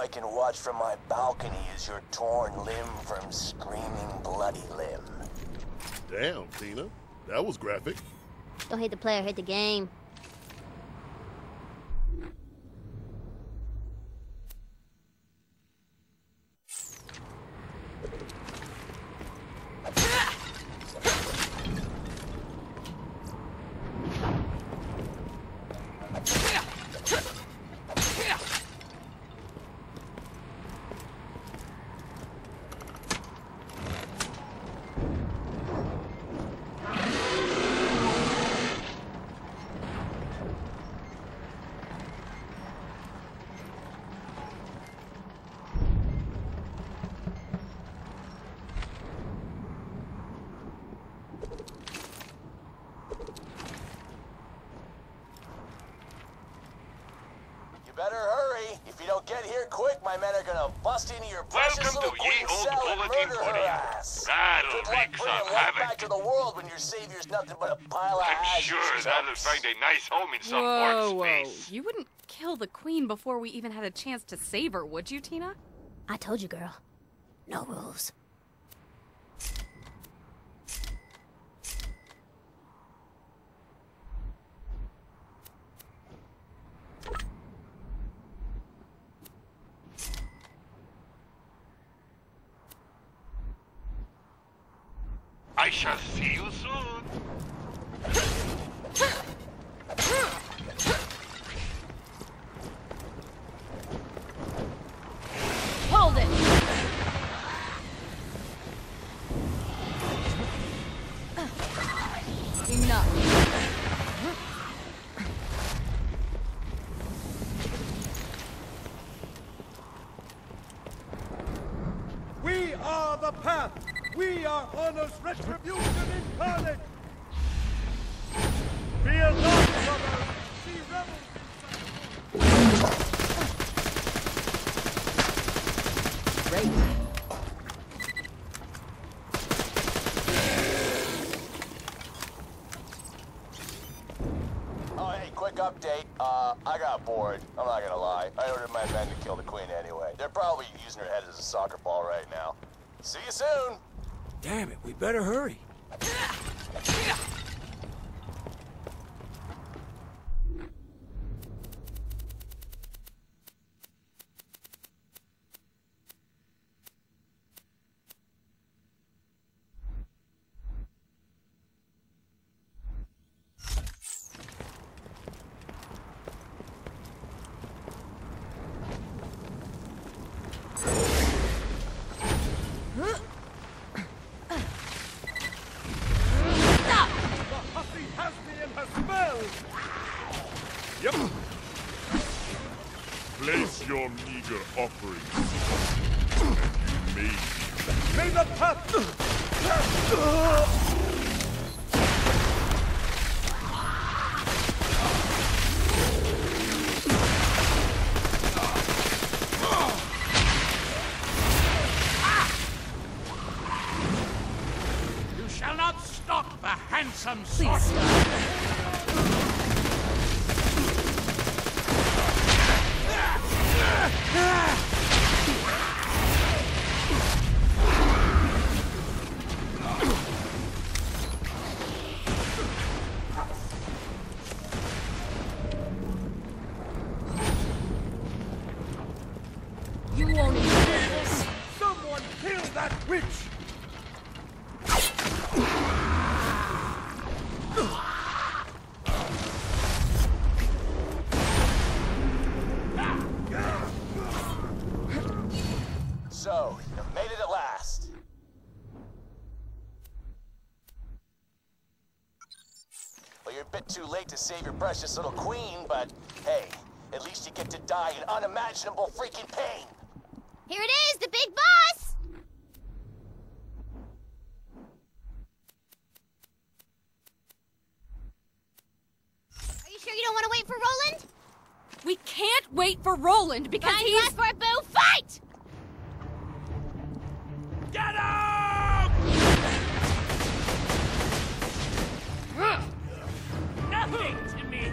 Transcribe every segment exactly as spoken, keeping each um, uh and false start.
I can watch from my balcony as your torn limb from screaming bloody limb. Damn, Tina. That was graphic. Don't hate the player, hate the game. Better hurry. If you don't get here quick, my men are gonna bust into your precious Welcome little to queen Ye Old cell and Bulletin murder her Board. ass. That'll Good luck wreak bringing some life back havoc. to the world when your savior's nothing but a pile of I'm ashes. sure that'll find a nice home in some Whoa, port whoa. space. You wouldn't kill the queen before we even had a chance to save her, would you, Tina? I told you, girl. No rules. I shall see you soon. Hold it! Enough. We are the path! We are honor's retribution incarnate! Fear not, brothers! See rebels Great. Oh, hey, quick update. Uh, I got bored. I'm not gonna lie. I ordered my men to kill the queen anyway. They're probably using her head as a soccer ball right now. See you soon. Damn it, we better hurry. Yep. Place your meager offerings, and you may. May the path... You shall not stop the handsome Please sword. stop. You won't enjoy this. Someone kill that witch! So, you made it at last. Well, you're a bit too late to save your precious little queen, but hey, at least you get to die in unimaginable freaking pain. Here it is, the big boss! Are you sure you don't want to wait for Roland? We can't wait for Roland because Time you he's... asked for a boo fight! Get up! Nothing to me.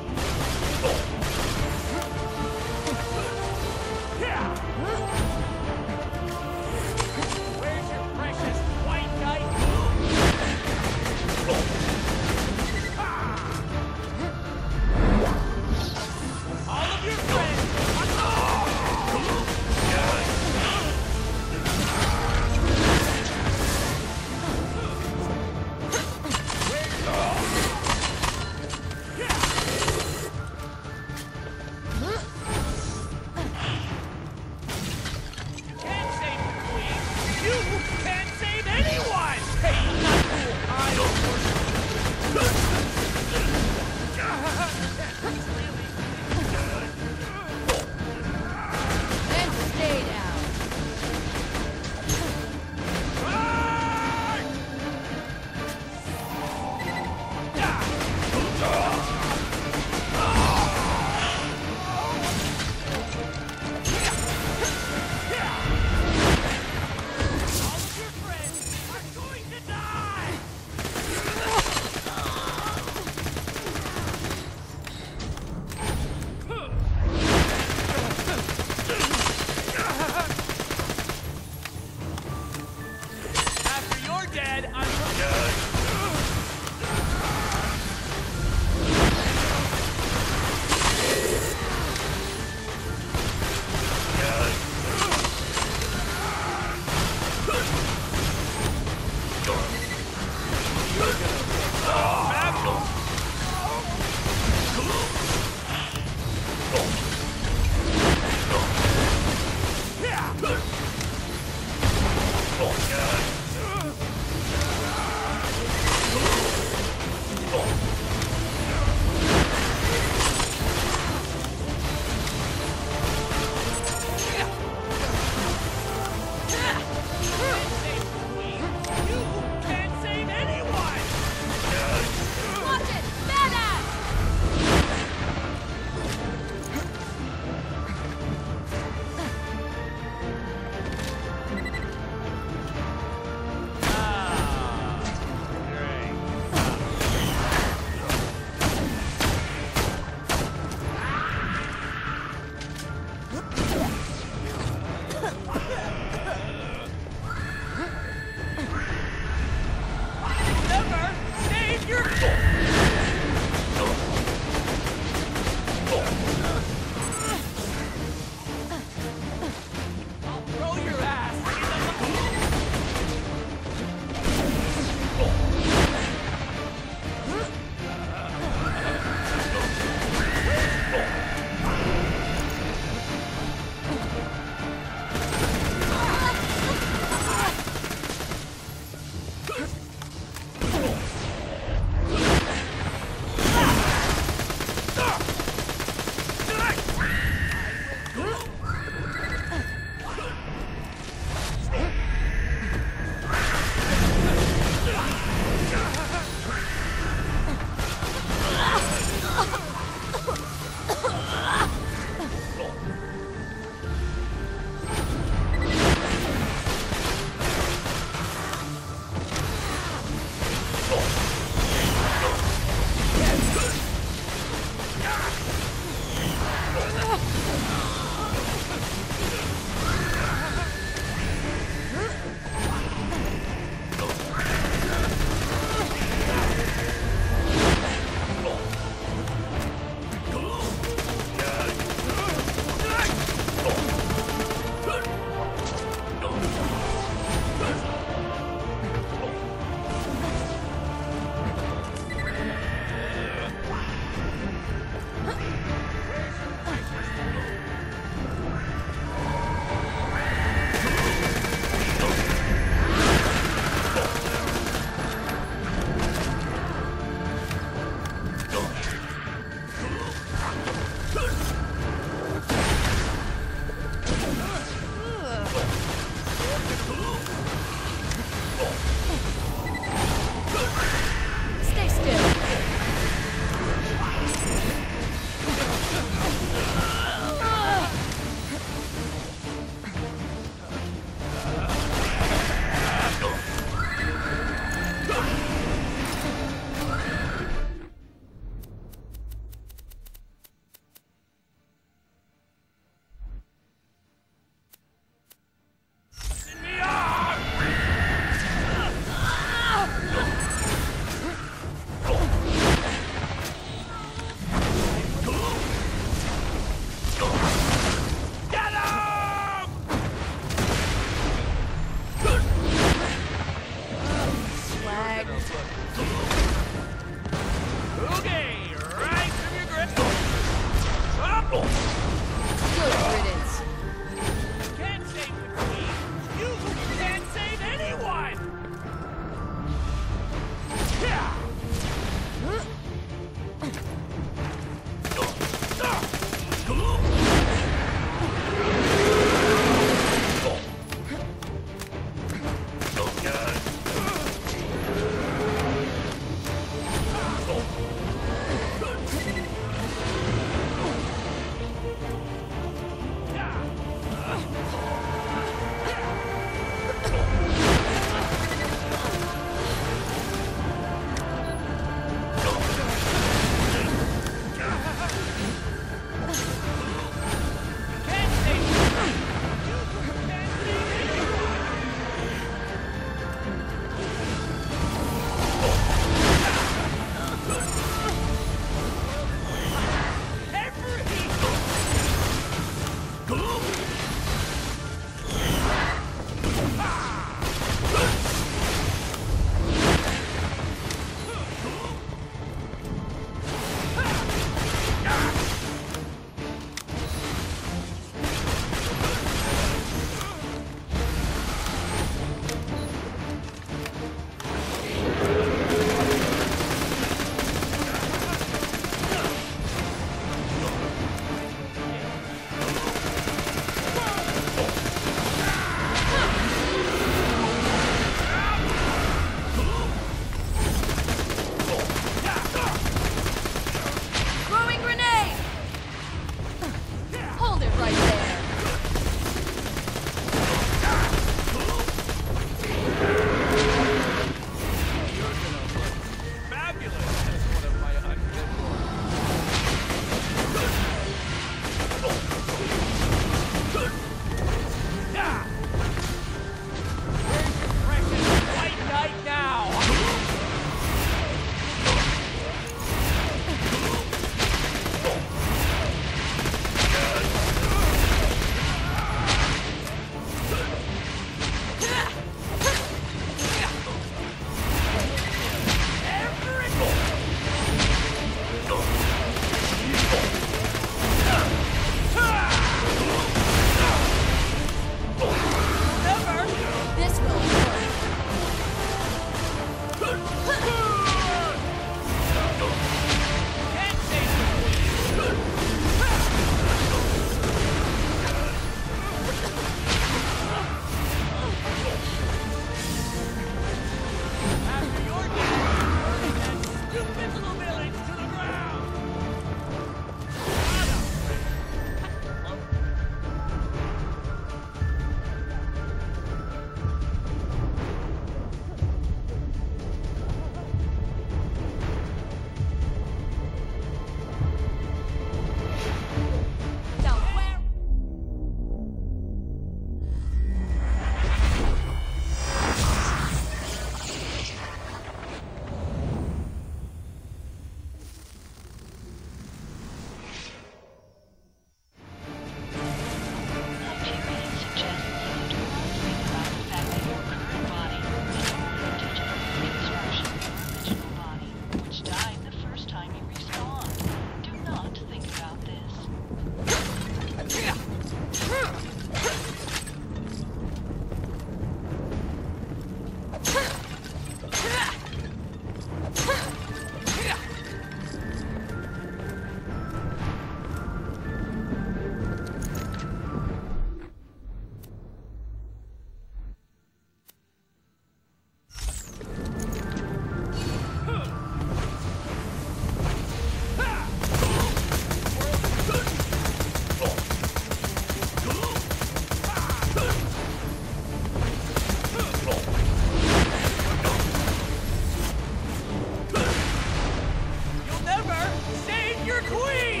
queen!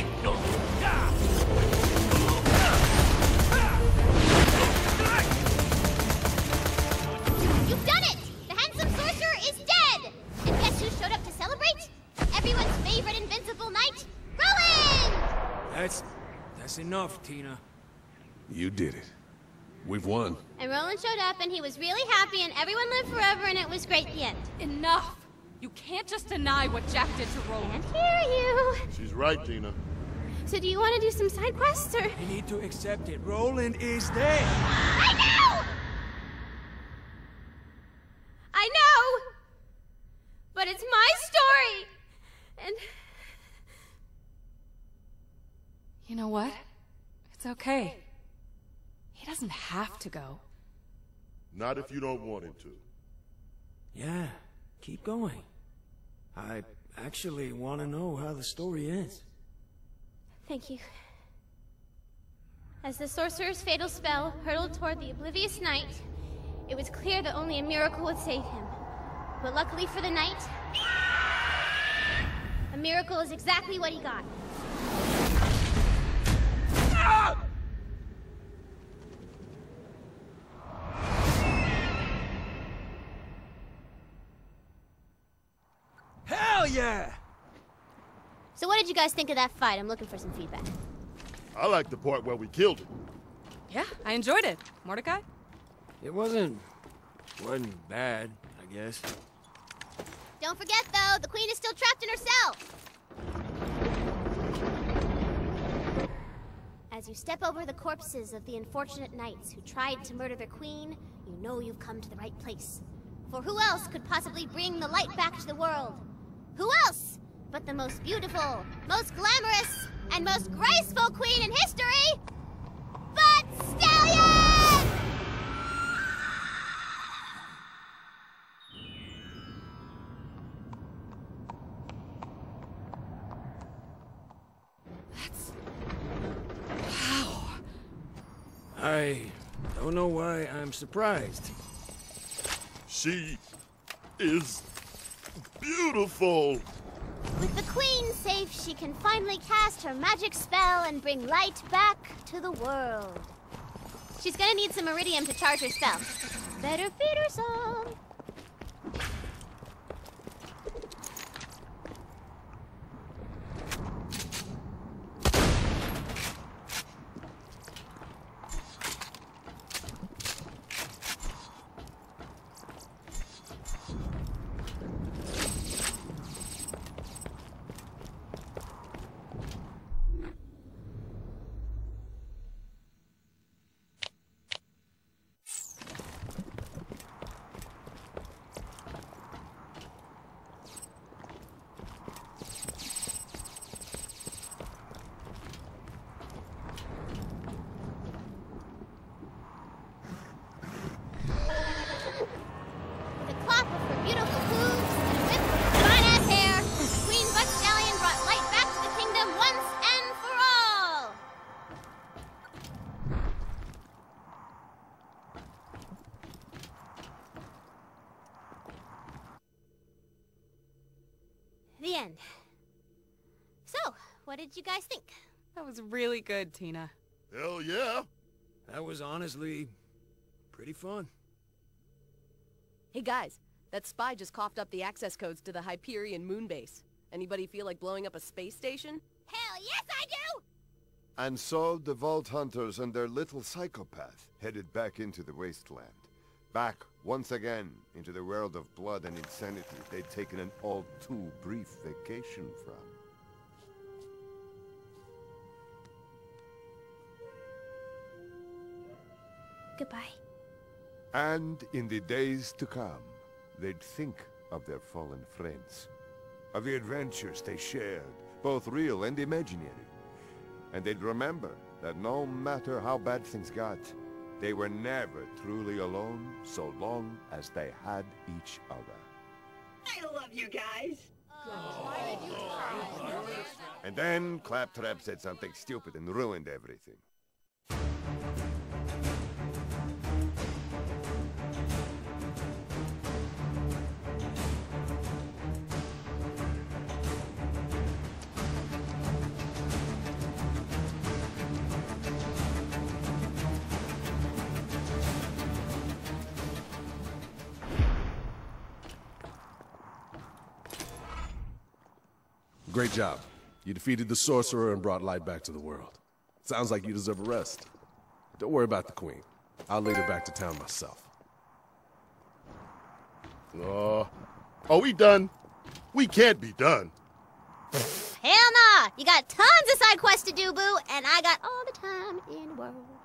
You've done it! The handsome sorcerer is dead! And guess who showed up to celebrate? Everyone's favorite invincible knight, Roland! That's... that's enough, Tina. You did it. We've won. And Roland showed up and he was really happy and everyone lived forever and it was great at the end. Enough! You can't just deny what Jack did to Roland. Can't hear you. She's right, Tina. So do you want to do some side quests or? We need to accept it. Roland is dead. I know! I know! But it's my story! And... You know what? It's okay. He doesn't have to go. Not if you don't want him to. Yeah, keep going. I actually want to know how the story ends. Thank you. As the sorcerer's fatal spell hurtled toward the oblivious knight, it was clear that only a miracle would save him. But luckily for the knight, a miracle is exactly what he got. Ah! Hell yeah! So what did you guys think of that fight? I'm looking for some feedback. I like the part where we killed him. Yeah, I enjoyed it. Mordecai? It wasn't... wasn't bad, I guess. Don't forget, though, the queen is still trapped in herself. As you step over the corpses of the unfortunate knights who tried to murder their queen, you know you've come to the right place. For who else could possibly bring the light back to the world? Who else but the most beautiful, most glamorous, and most graceful queen in history, but Stallion! That's... Wow. I don't know why I'm surprised. She is beautiful. With the queen safe, she can finally cast her magic spell and bring light back to the world. She's gonna need some iridium to charge her spell. Better feed her some. The end. So, what did you guys think? That was really good, Tina. Hell yeah. That was honestly pretty fun. Hey guys, that spy just coughed up the access codes to the Hyperion moon base. Anybody feel like blowing up a space station? Hell yes, I do! And so the Vault Hunters and their little psychopath headed back into the wasteland. Back, once again, into the world of blood and insanity they'd taken an all too brief vacation from. Goodbye. And in the days to come, they'd think of their fallen friends. Of the adventures they shared, both real and imaginary. And they'd remember that no matter how bad things got, they were never truly alone so long as they had each other. I love you guys. And then Claptrap said something stupid and ruined everything. Great job. You defeated the sorcerer and brought light back to the world. Sounds like you deserve a rest. Don't worry about the queen. I'll lead her back to town myself. Uh, are we done? We can't be done. Hell nah! You got tons of side quests to do, boo, and I got all the time in the world.